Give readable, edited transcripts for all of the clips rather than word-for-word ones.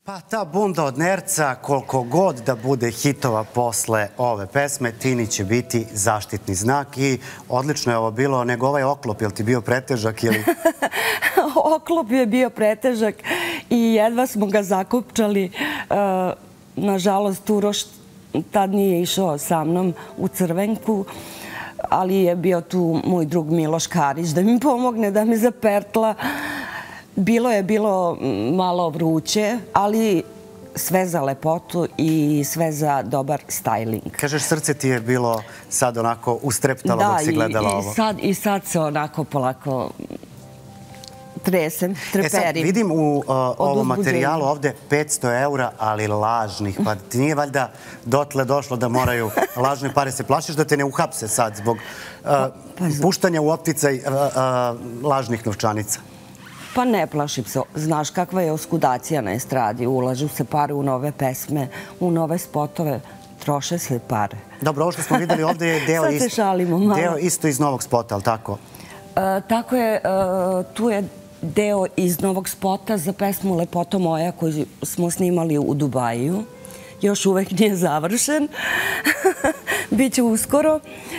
Pa ta bunda od Nerca, koliko god da bude hitova posle ove pesme, Tini će biti zaštitni znak i odlično je ovo bilo, nego ovaj oklop, je li ti bio pretežak ili... Oklop je bio pretežak i jedva smo ga zakopčali. Nažalost, Uroš tad nije išao sa mnom u Crvenku, ali je bio tu moj drug Miloš Karić da mi pomogne, da me zapertla. Bilo je malo vruće, ali sve za lepotu i sve za dobar stajling. Kažeš, srce ti je bilo sad onako ustreptalo dok si gledala ovo. Da, i sad se onako polako tresem, treperim. Sad vidim u ovom materijalu ovde 500 eura, ali lažnih. Pa ti nije valjda dotle došlo da moraju lažne pare? Se plašiš da te ne uhapse sad zbog puštanja u opticaj lažnih novčanica? Pa ne plašim se. Znaš kakva je oskudacija na estradi. Ulažu se pare u nove pesme, u nove spotove. Troše se pare. Dobro, ovo što smo videli ovde je deo isto iz novog spota, ali tako? Tako je. Tu je deo iz novog spota za pesmu Lepoto moja koju smo snimali u Dubaju. Još uvek nije završen. Biće uskoro.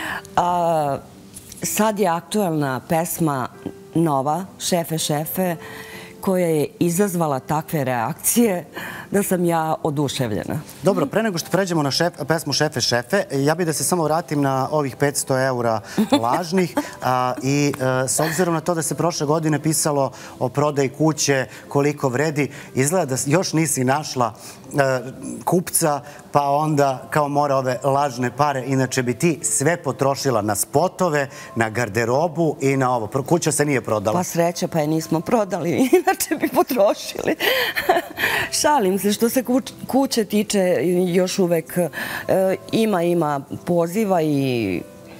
Sad je aktuelna pesma nova, Šefe, šefe, koja je izazvala takve reakcije da sam ja oduševljena. Dobro, pre nego što pređemo na pesmu Šefe, šefe, ja bih da se samo vratim na ovih 500 eura lažnih i s obzirom na to da se prošle godine pisalo o prodaji kuće, koliko vredi, izgleda da još nisi našla kupca, pa onda kao mora ove lažne pare. Inače bi ti sve potrošila na spotove, na garderobu i na ovo. Kuća se nije prodala. Pa sreća, pa je nismo prodali, inače bi potrošili. Šalim se, što se kuće tiče, još uvek ima poziva i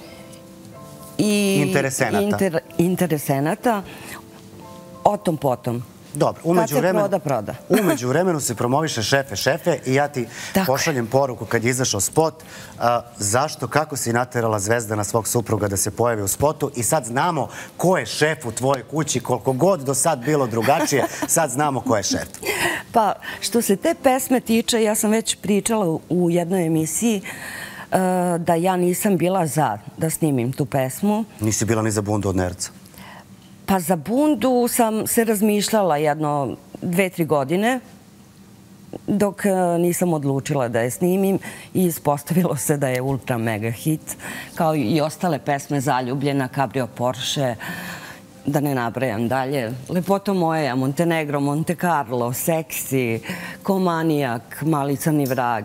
interesenata. O tom potom. Dobro, umeđu vremenu se promoviše Šefe, šefe i ja ti pošaljem poruku kad je izašao spot. Zašto, kako si naterala Zvezdana svog supruga da se pojavi u spotu i sad znamo ko je šef u tvojoj kući, koliko god do sad bilo drugačije, sad znamo ko je šef. Pa, što se te pesme tiče, ja sam već pričala u jednoj emisiji da ja nisam bila za da snimim tu pesmu. Nisi bila ni za bundu od Nerca? Pa za bundu sam se razmišljala jedno 2-3 godine dok nisam odlučila da je snimim i ispostavilo se da je ultra mega hit, kao i ostale pesme Zaljubljena, Cabrio Porsche, da ne nabrajam dalje. Lepoto moja, Montenegro, Monte Carlo, Seksi, Komanijak, Mali crni vrag.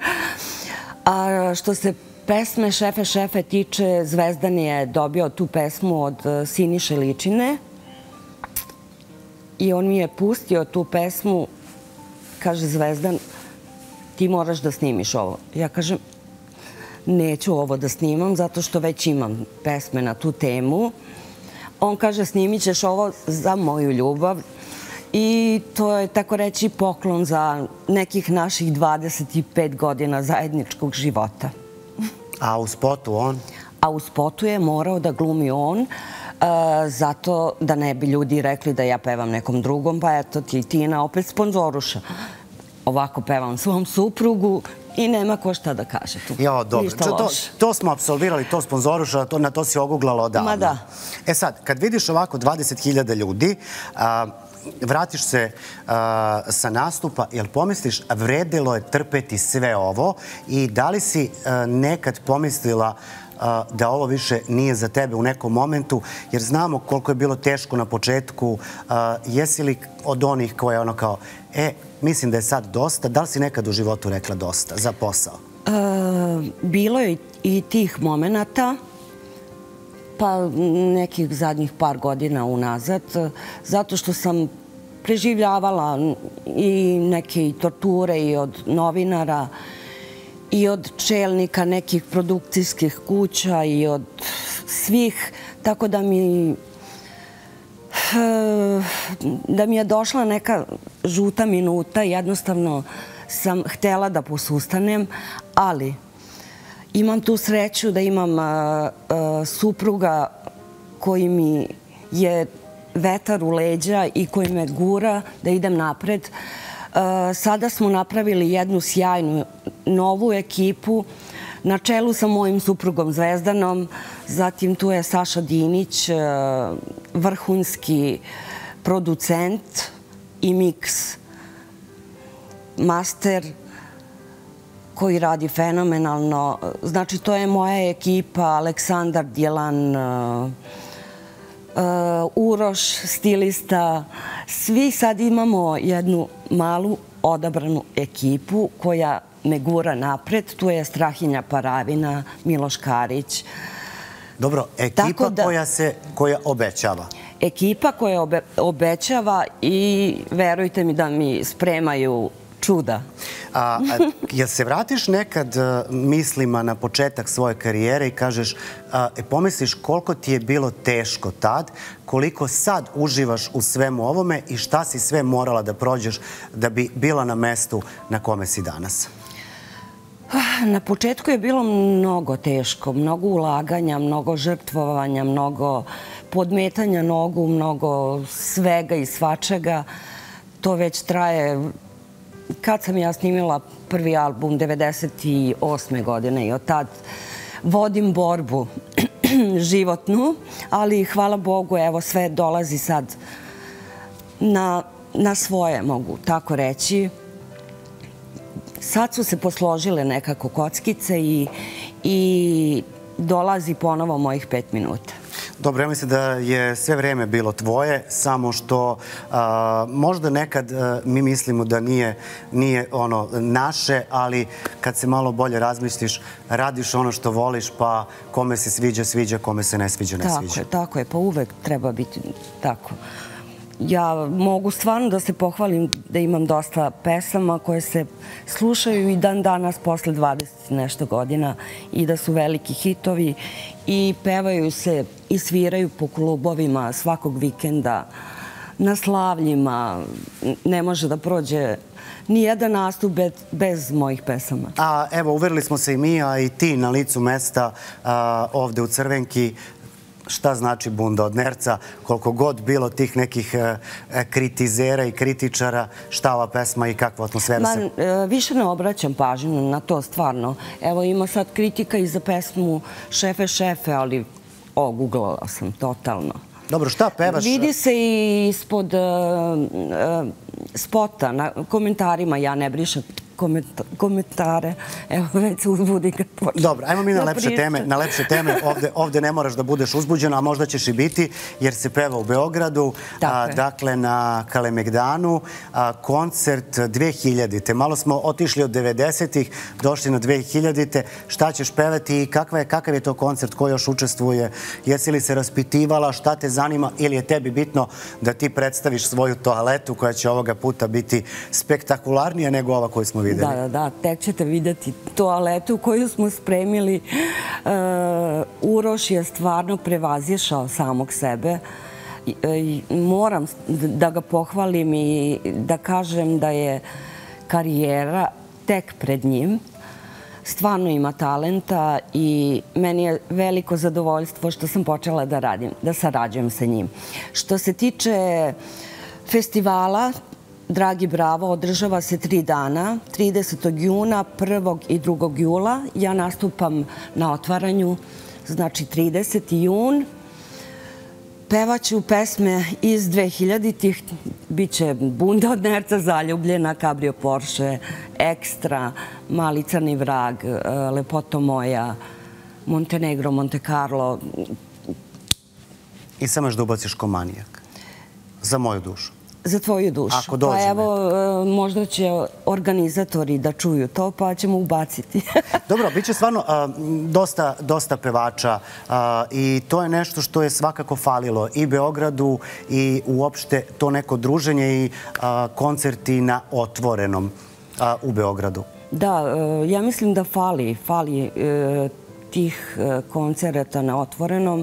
A što se pesme Šefe, šefe tiče, Zvezdan je dobio tu pesmu od Siniše Ličine i on mi je pustio tu pesmu. Kaže Zvezdan, ti moraš da snimiš ovo. Ja kažem, neću ovo da snimam zato što već imam pesme na tu temu. On kaže, snimit ćeš ovo za moju ljubav i to je, tako reći, poklon za nekih naših 25 godina zajedničkog života. A u spotu on? A u spotu je morao da glumi on, zato da ne bi ljudi rekli da ja pevam nekom drugom, pa eto ti Tina opet sponzoruša. Ovako pevam svom suprugu i nema ko šta da kaže tu. Jo, dobro. To smo apsolvirali, to sponzoruša, na to si oguglala odavno. Ma da. E sad, kad vidiš ovako 20.000 ljudi, vratiš se sa nastupa, jel pomisliš, vredilo je trpeti sve ovo i da li si nekad pomislila da ovo više nije za tebe u nekom momentu, jer znamo koliko je bilo teško na početku. Jesi li od onih koja je ono kao, mislim da je sad dosta, da li si nekad u životu rekla dosta za posao? Bilo je i tih momenata, pa nekih zadnjih par godina unazad, zato što sam preživljavala i neke torture i od novinara i od čelnika nekih produkcijskih kuća i od svih, tako da mi je došla neka žuta minuta, jednostavno sam htela da posustanem, ali imam tu sreću da imam supruga koji mi je vetar u leđa i koji me gura da idem napred. Sada smo napravili jednu sjajnu novu ekipu na čelu sa mojim suprugom Zvezdanom. Zatim tu je Saša Dinić, vrhunski producent i mix master koji radi fenomenalno. Znači, to je moja ekipa, Aleksandar Djelan, Uroš, stilista. Svi sad imamo jednu malu odabranu ekipu koja me gura napred. Tu je Strahinja Paravina, Miloš Karić. Dobro, ekipa koja obećava. Ekipa koja obećava i verujte mi da mi spremaju čuda. Jel se vratiš nekad mislima na početak svoje karijere i kažeš, pomisliš koliko ti je bilo teško tad, koliko sad uživaš u svemu ovome i šta si sve morala da prođeš da bi bila na mestu na kome si danas? Na početku je bilo mnogo teško, mnogo ulaganja, mnogo žrtvovanja, mnogo podmetanja nogu, mnogo svega i svačega. To već traje. Kad sam ja snimila prvi album 98. godine i od tad vodim borbu životnu, ali hvala Bogu, evo sve dolazi sad na svoje, mogu tako reći. Sad su se posložile nekako kockice i dolazi ponovo mojih 5 minuta. Dobro, ja mislim da je sve vreme bilo tvoje, samo što možda nekad mi mislimo da nije ono naše, ali kad se malo bolje razmisliš, radiš ono što voliš, pa kome se sviđa, sviđa, kome se ne sviđa, ne sviđa. Tako je, pa uvek treba biti tako. Ja mogu stvarno da se pohvalim da imam dosta pesama koje se slušaju i dan danas posle 20 nešto godina i da su veliki hitovi i pevaju se i sviraju po klubovima svakog vikenda, na slavljima. Ne može da prođe ni jedan nastup bez mojih pesama. A evo, uverili smo se i mi, a i ti na licu mesta ovde u Crvenki. Šta znači Bunda od Nerca, koliko god bilo tih nekih kritizera i kritičara, šta ova pesma i kakva atmosfera se... Više ne obraćam pažnju na to, stvarno. Evo, ima sad kritika i za pesmu Šefe, šefe, ali googlala sam totalno. Dobro, šta pevaš? Vidi se i ispod spota, na komentarima, ja ne brišem komentare. Evo, već se uzbudi kad počne. Dobro, ajmo mi na lepše teme. Ovde ne moraš da budeš uzbuđena, a možda ćeš i biti, jer se peva u Beogradu, dakle na Kalemegdanu, koncert 2000-te. Malo smo otišli od 90-ih, došli na 2000-te. Šta ćeš pevati i kakav je to koncert, ko još učestvuje? Jesi li se raspitivala, šta te zanima, ili je tebi bitno da ti predstaviš svoju toaletu koja će ovoga puta biti spektakularnija nego ova koju smo videli? Da, tek ćete vidjeti toaletu koju smo spremili. Uroš je stvarno prevazišao samog sebe. Moram da ga pohvalim i da kažem da je karijera tek pred njim. Stvarno ima talenta i meni je veliko zadovoljstvo što sam počela da sarađujem sa njim. Što se tiče festivala, Dragi Bravo, održava se 3 dana, 30. juna, 1. i 2. jula. Ja nastupam na otvaranju, znači 30. jun. Pevaću pesme iz 2000-ih, bit će Bunda od Nerca, Zaljubljena, Cabrio Porsche, Ekstra, Mali crni vrag, Lepoto moja, Montenegro, Monte Carlo. I samo još da ubaciš ko manijak. Za moju dušu. Za tvoju dušu. Pa evo, možda će organizatori da čuju to, pa ćemo ubaciti. Dobro, bit će stvarno dosta pevača i to je nešto što je svakako falilo i Beogradu i uopšte to neko druženje i koncerti na otvorenom u Beogradu. Da, ja mislim da fali tih koncerata na otvorenom.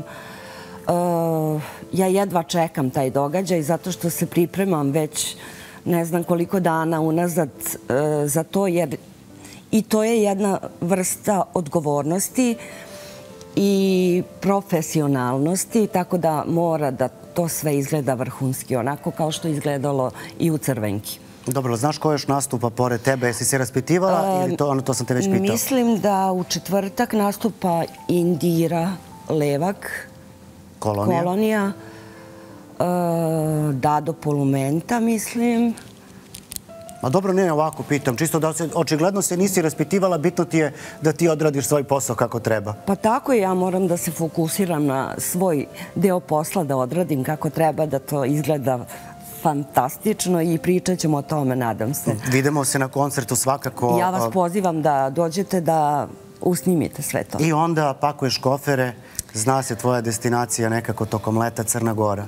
Ja jedva čekam taj događaj zato što se pripremam već ne znam koliko dana unazad za to, jer i to je jedna vrsta odgovornosti i profesionalnosti, tako da mora da to sve izgleda vrhunski, onako kao što je izgledalo i u Crvenki. Dobro, znaš ko još nastupa pored tebe? Jesi se raspitivala ili to sam te već pitao? Mislim da u četvrtak nastupa Indira Levak, Kolonija, Dado Polumenta, mislim. Ma dobro, ne, ovako pitam. Čisto da očigledno se nisi raspitivala, bitno ti je da ti odradiš svoj posao kako treba. Pa tako je, ja moram da se fokusiram na svoj deo posla, da odradim kako treba, da to izgleda fantastično i pričat ćemo o tome, nadam se. Vidimo se na koncertu svakako. Ja vas pozivam da dođete da usnimite sve to. I onda pakuješ kofere, zna se tvoja destinacija nekako tokom leta, Crna Gora.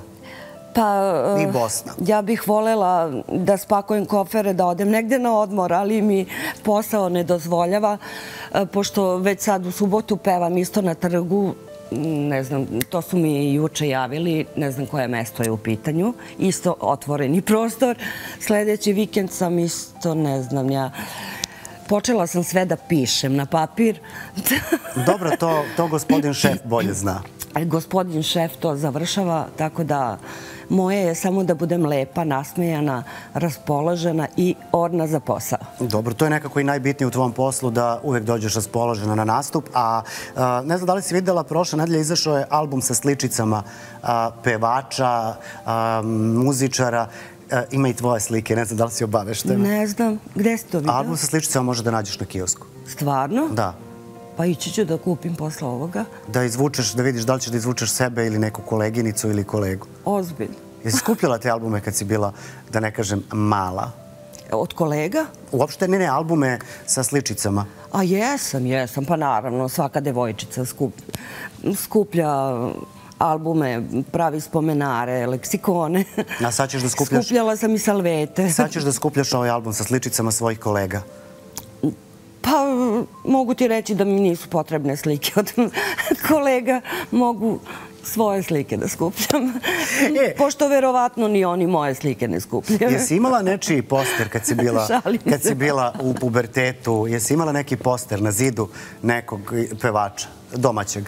I Bosna. Ja bih volela da spakujem kofere, da odem negde na odmor, ali mi posao ne dozvoljava, pošto već sad u subotu pevam isto na trgu, ne znam, to su mi juče javili, ne znam koje mesto je u pitanju, isto otvoreni prostor. Sledeći vikend sam isto, ne znam, počela sam sve da pišem na papir. Dobro, to gospodin šef bolje zna. Gospodin šef to završava, tako da moje je samo da budem lepa, nasmejana, raspoložena i orna za posao. Dobro, to je nekako i najbitnije u tvom poslu, da uvek dođeš raspoložena na nastup. A ne znam da li si videla, prošle nedelje izašao je album sa sličicama pevača, muzičara. Ima i tvoje slike, ne znam da li si obaveštena. Ne znam, gde si to vidio? Album sa sličicama možeš da nađeš na kiosku. Stvarno? Da. Pa ići ću da kupim posle ovoga. Da izvučeš, da vidiš da li ćeš da izvučeš sebe ili neku koleginicu ili kolegu. Ozbiljno. Jesi skupljala te albume kad si bila, da ne kažem, mala? Od kolega? Uopšte ne, albume sa sličicama. A jesam, pa naravno, svaka devojčica skuplja albume, pravi spomenare, leksikone. A sad ćeš da skupljaš... Skupljala sam i salvete. Sad ćeš da skupljaš ovaj album sa sličicama svojih kolega. Pa mogu ti reći da mi nisu potrebne slike od kolega. Mogu svoje slike da skupljam. Pošto verovatno ni oni moje slike ne skupljaju. Jesi imala nečiji poster kad si bila u pubertetu? Jesi imala neki poster na zidu nekog pevača, domaćeg?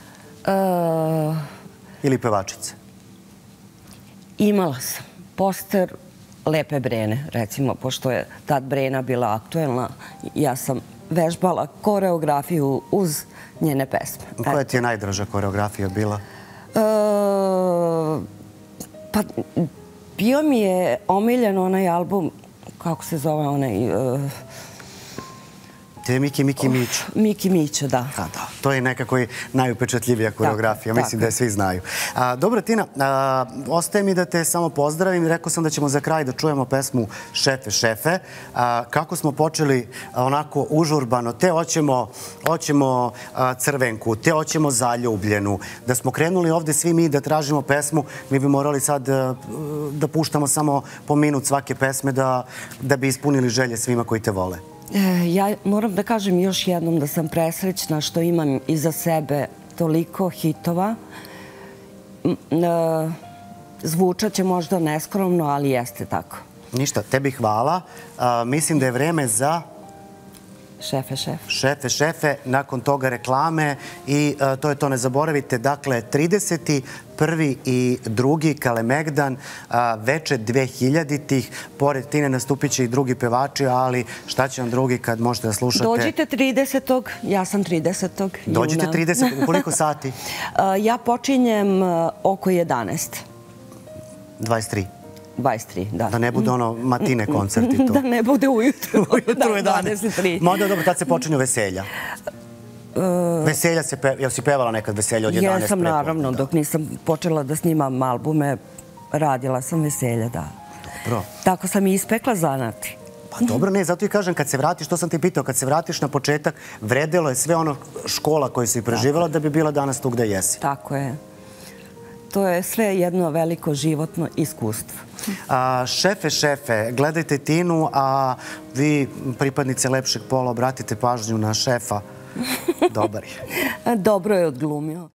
Ili pevačice? Imala sam poster Lepe Brene, recimo, pošto je tad Brena bila aktuelna. Ja sam vežbala koreografiju uz njene pesme. Koja ti je najdraža koreografija bila? Pa, bio mi je omiljen onaj album, kako se zove onaj... To je Miki Mićo. Miki Mićo, da. To je nekako i najupečatljivija koreografija. Mislim da je svi znaju. Dobro, Tina, ostaje mi da te samo pozdravim. Rekao sam da ćemo za kraj da čujemo pesmu Šefe, šefe. Kako smo počeli onako užurbano, te hoćemo Crvenku, te hoćemo Zaljubljenu. Da smo krenuli ovde svi mi da tražimo pesmu, mi bi morali sad da puštamo samo po minut svake pesme da bi ispunili želje svima koji te vole. Ja moram da kažem još jednom da sam presrećna što imam iza sebe toliko hitova. Zvučat će možda neskromno, ali jeste tako. Ništa, tebi hvala. Mislim da je vreme za... Šefe, šefe. Šefe, šefe, nakon toga reklame i to je to, ne zaboravite. Dakle, 30. 1. i 2. Kalemegdan, veče 2000-ih. Pored Tine nastupit će i drugi pevači, ali šta će vam drugi kad možete da slušate? Dođite 30. Ja sam 30. juna. Dođite 30. U koliko sati? Ja počinjem oko 11. 23. 23, da. Da ne bude ono matine koncerti to. Da ne bude ujutru. Ujutru 23. Mada dobro, tad se počinju veselja. Veselja se, jel si pevala nekad veselja od 11 preko? Jesam, naravno. Dok nisam počela da snimam albume, radila sam veselja, da. Dobro. Tako sam i ispekla zanati. Pa dobro, ne, zato i kažem, kad se vratiš, to sam ti pitao, kad se vratiš na početak, vredelo je sve ono škola koju si preživala da bi bila danas tu gde jesi. Tako je. To je sve jedno veliko životno iskustvo. Šefe, šefe, gledajte Tinu, a vi, pripadnice lepšeg pola, obratite pažnju na šefa. Dobar je. Dobro je odglumio.